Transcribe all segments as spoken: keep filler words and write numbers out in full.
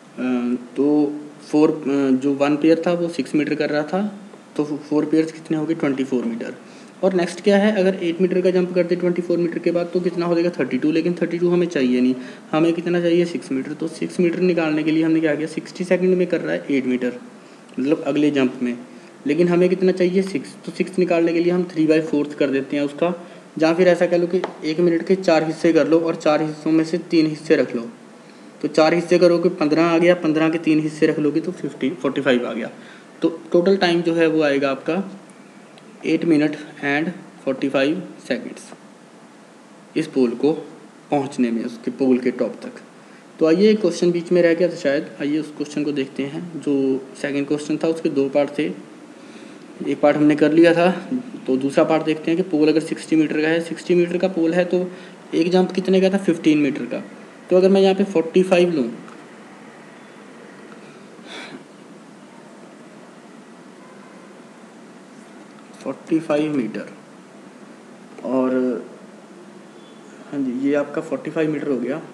तो फोर जो one pair था वो सिक्स मीटर कर रहा था, तो फोर पेयर्स कितने हो गए ट्वेंटी फोर मीटर। और नेक्स्ट क्या है, अगर एट मीटर का जंप करते ट्वेंटी फोर मीटर के बाद तो कितना हो जाएगा थर्टी टू, लेकिन थर्टी टू हमें चाहिए नहीं, हमें कितना चाहिए सिक्स मीटर। तो सिक्स मीटर निकालने के लिए हमने क्या किया, सिक्सटी सेकंड में कर रहा है एट मीटर मतलब अगले जंप में, लेकिन हमें कितना चाहिए सिक्स। तो सिक्स निकालने के लिए हम थ्री बाई फोर्थ कर देते हैं उसका, या फिर ऐसा कह लो कि एक मिनट के चार हिस्से कर लो और चार हिस्सों में से तीन हिस्से रख लो। तो चार हिस्से करोगे पंद्रह आ गया, पंद्रह के तीन हिस्से रख लोगे तो फिफ्टी फोर्टी फाइव आ गया। तो टोटल टाइम जो है वो आएगा आपका eight minute and forty five seconds इस पोल को पहुंचने में, उसके पोल के टॉप तक। तो आइए एक क्वेश्चन बीच में रह गया था शायद, आइए उस क्वेश्चन को देखते हैं। जो सेकंड क्वेश्चन था उसके दो पार्ट थे, एक पार्ट हमने कर लिया था, तो दूसरा पार्ट देखते हैं कि पोल अगर सिक्सटी मीटर का है, सिक्सटी मीटर का पोल है तो एक जंप कितने का था फिफ्टीन मीटर का। तो अगर मैं यहाँ पे फोर्टी फाइव लूँ, फोर्टी फाइव मीटर और हाँ जी ये आपका फोर्टी फाइव मीटर हो गया,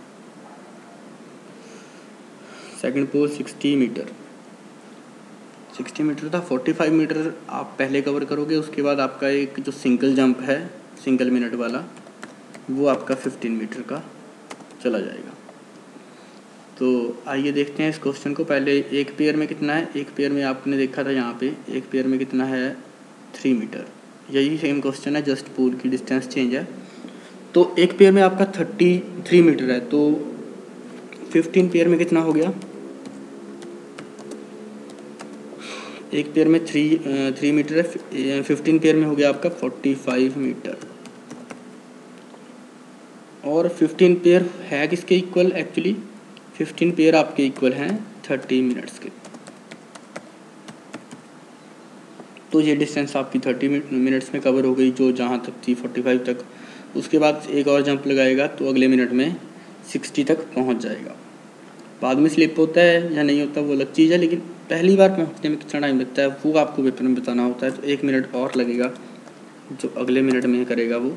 second pole sixty metre, sixty metre था, फोर्टी फाइव मीटर आप पहले कवर करोगे, उसके बाद आपका एक जो सिंगल जंप है सिंगल मिनट वाला वो आपका फिफ्टीन मीटर का चला जाएगा। तो आइए देखते हैं इस क्वेश्चन को। पहले एक पेयर में कितना है, एक पेयर में आपने देखा था यहाँ पे एक पेयर में कितना है थ्री मीटर, यही सेम क्वेश्चन है, जस्ट पोल की डिस्टेंस चेंज है। तो एक पेयर में आपका थर्टी थ्री मीटर है, तो फिफ्टीन पेयर में कितना हो गया, एक पेयर में थ्री थ्री मीटर है, फिफ्टीन पेयर में हो गया आपका फोर्टी फाइव मीटर। और फिफ्टीन पेयर है किसके इक्वल, एक्चुअली फिफ्टीन पेयर आपके इक्वल हैं थर्टी मिनट्स के। तो ये डिस्टेंस आपकी थर्टी मिनट्स में कवर हो गई, जो जहाँ तक थी फोर्टी फाइव तक। उसके बाद एक और जंप लगाएगा तो अगले मिनट में सिक्सटी तक पहुँच जाएगा। बाद में स्लिप होता है या नहीं होता वो अलग चीज़ है, लेकिन पहली बार पहुंचने में कितना टाइम लगता है वो आपको पेपर में बताना होता है। तो एक मिनट और लगेगा, जो अगले मिनट में करेगा वो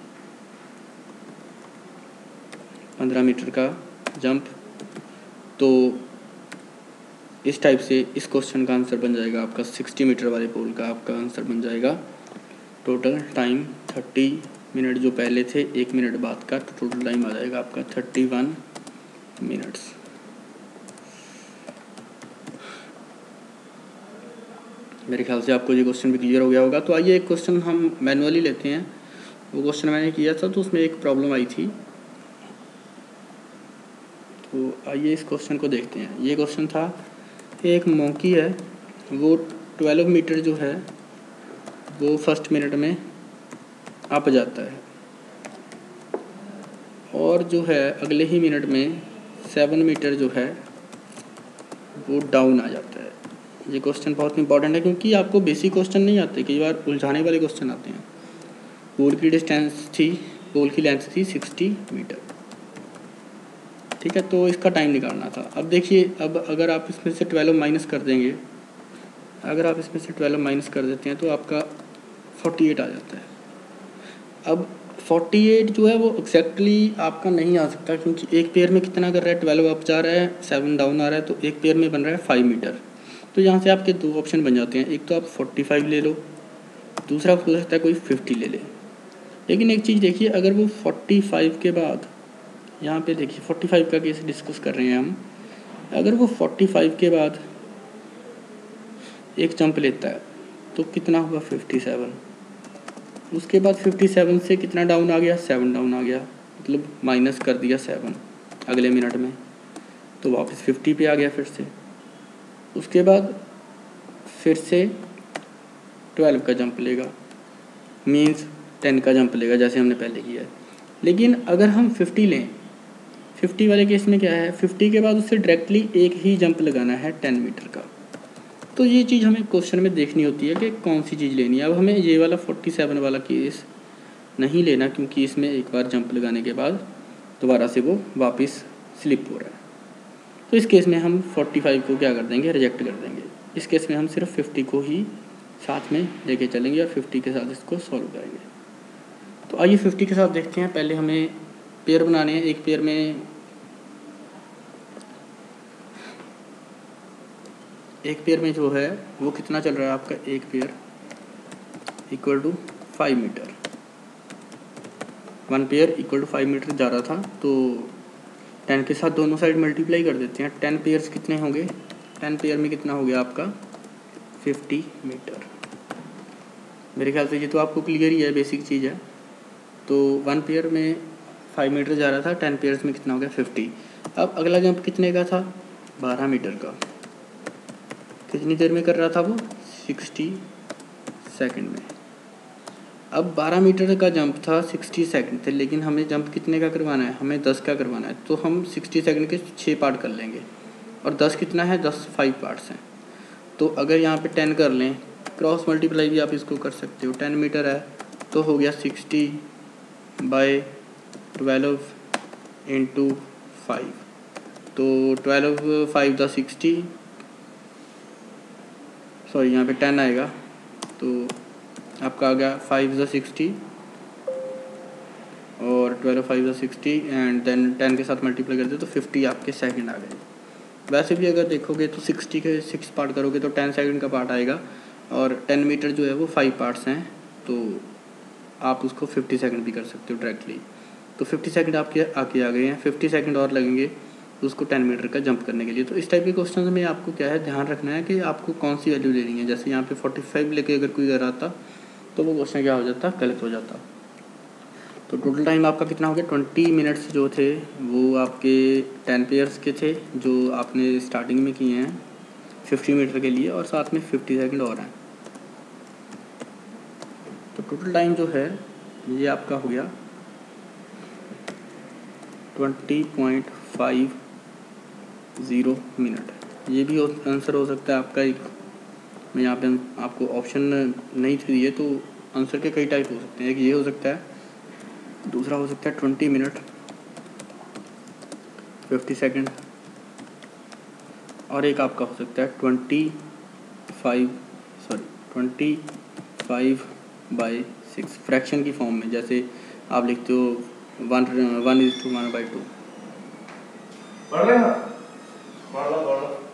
पंद्रह मीटर का जंप। तो इस टाइप से इस क्वेश्चन का आंसर बन जाएगा आपका सिक्सटी मीटर वाले पोल का आपका आंसर बन जाएगा टोटल टाइम थर्टी मिनट, जो पहले थे एक मिनट बाद का, तो टोटल टाइम आ जाएगा आपका थर्टी वन मिनट्स। मेरे ख्याल से आपको ये क्वेश्चन भी क्लियर हो गया होगा। तो आइए एक क्वेश्चन हम मैनुअली लेते हैं, वो क्वेश्चन मैंने किया था तो उसमें एक प्रॉब्लम आई थी। तो आइए इस क्वेश्चन को देखते हैं। ये क्वेश्चन था, एक मॉन्की है, वो ट्वेल्व मीटर जो है वो फर्स्ट मिनट में अप जाता है और जो है अगले ही मिनट में सेवन मीटर जो है वो डाउन आ जाता है। ये क्वेश्चन बहुत इंपॉर्टेंट है क्योंकि आपको बेसिक क्वेश्चन नहीं आते, कई बार उलझाने वाले क्वेश्चन आते हैं। पोल की डिस्टेंस थी, पोल की लेंथ थी सिक्सटी मीटर, ठीक है, तो इसका टाइम निकालना था। अब देखिए, अब अगर आप इसमें से ट्वेल्व माइनस कर देंगे, अगर आप इसमें से ट्वेल्व माइनस कर देते हैं तो आपका फोर्टी एट आ जाता है। अब फोर्टी एट जो है वो एक्जैक्टली आपका नहीं आ सकता क्योंकि एक पेयर में कितना कर रहा है, ट्वेल्व अप जा रहा है, सेवन डाउन आ रहा है, तो एक पेयर में बन रहा है फाइव मीटर। तो यहाँ से आपके दो ऑप्शन बन जाते हैं, एक तो आप फोर्टी फाइव ले लो, दूसरा हो सकता है कोई फिफ्टी ले ले। लेकिन एक चीज़ देखिए, अगर वो फोर्टी फाइव के बाद, यहाँ पे देखिए फोर्टी फाइव का केस डिस्कस कर रहे हैं हम, अगर वो फोर्टी फाइव के बाद एक जंप लेता है तो कितना होगा फिफ्टी सेवन, उसके बाद फिफ्टी सेवन से कितना डाउन आ गया, सेवन डाउन आ गया, मतलब माइनस कर दिया सेवन अगले मिनट में, तो वापस फिफ्टी पे आ गया फिर से। उसके बाद फिर से ट्वेल्व का जंप लेगा, मीन्स टेन का जंप लेगा जैसे हमने पहले किया है। लेकिन अगर हम फिफ्टी लें, फिफ्टी वाले केस में क्या है, फिफ्टी के बाद उससे डायरेक्टली एक ही जंप लगाना है टेन मीटर का। तो ये चीज़ हमें क्वेश्चन में देखनी होती है कि कौन सी चीज़ लेनी है। अब हमें ये वाला फोर्टी सेवन वाला केस नहीं लेना क्योंकि इसमें एक बार जंप लगाने के बाद दोबारा से वो वापस स्लिप हो रहा है। तो इस केस में हम फोर्टी फाइव को क्या कर देंगे, रिजेक्ट कर देंगे। इस केस में हम सिर्फ फिफ्टी को ही साथ में लेके चलेंगे और फिफ्टी के साथ इसको सॉल्व करेंगे। तो आइए फिफ्टी के साथ देखते हैं। पहले हमें पेयर बनाने हैं, एक पेयर में एक पेयर में जो है वो कितना चल रहा है आपका, एक pair equal to five metre, one pair equal to five metre जा रहा था। तो टेन के साथ दोनों साइड मल्टीप्लाई कर देते हैं। टेन पेयर्स कितने होंगे, टेन पेयर में कितना हो गया आपका फिफ्टी मीटर। मेरे ख्याल से ये तो आपको क्लियर ही है, बेसिक चीज़ है। तो वन पेयर में फाइव मीटर जा रहा था, टेन पेयर्स में कितना हो गया फिफ्टी। अब अगला जंप कितने का था, बारह मीटर का। कितनी देर में कर रहा था वो, सिक्सटी सेकंड में। अब बारह मीटर का जंप था, सिक्सटी सेकंड थे, लेकिन हमें जंप कितने का करवाना है, हमें दस का करवाना है। तो हम सिक्सटी सेकंड के छः पार्ट कर लेंगे, और दस कितना है, दस फाइव पार्ट्स हैं। तो अगर यहाँ पे टेन कर लें, क्रॉस मल्टीप्लाई भी आप इसको कर सकते हो। टेन मीटर है तो हो गया sixty by twelve into five. तो twelve five the sixty, sorry यहाँ पे टेन आएगा, तो आपका आ गया फाइव द सिक्सटी और twelve five the sixty and then ten के साथ मल्टीप्लाई कर दे तो फिफ्टी आपके सेकंड आ गए। वैसे भी अगर देखोगे तो सिक्सटी के सिक्स पार्ट करोगे तो टेन सेकंड का पार्ट आएगा, और टेन मीटर जो है वो फाइव पार्ट्स हैं, तो आप उसको फिफ्टी सेकंड भी कर सकते हो डायरेक्टली। तो फिफ्टी सेकंड आपके आके आ गए हैं, फिफ्टी सेकंड और लगेंगे उसको टेन मीटर का जंप करने के लिए। तो इस टाइप के क्वेश्चन में आपको क्या है, ध्यान रखना है कि आपको कौन सी वैल्यू लेनी है। जैसे यहाँ पे फोर्टी फाइव लेके अगर कोई कर आता तो वो क्वेश्चन क्या हो जाता, गलत हो जाता। तो टोटल टाइम आपका कितना हो गया, ट्वेंटी मिनट्स जो थे वो आपके टेन पेयर्स के थे जो आपने स्टार्टिंग में किए हैं फिफ्टी मीटर के लिए, और साथ में फिफ्टी सेकंड और हैं। तो टोटल टाइम जो है ये आपका हो गया twenty point five zero minute. ये भी आंसर हो सकता है आपका एक, मैं यहाँ पे आपको ऑप्शन नहीं थे दिए, तो आंसर के कई टाइप हो सकते हैं। एक ये हो सकता है, दूसरा हो सकता है ट्वेंटी मिनट फिफ्टी सेकंड, और एक आपका हो सकता है twenty five sorry twenty five by six fraction की फॉर्म में। जैसे आप लिखते हो one one is two one by to.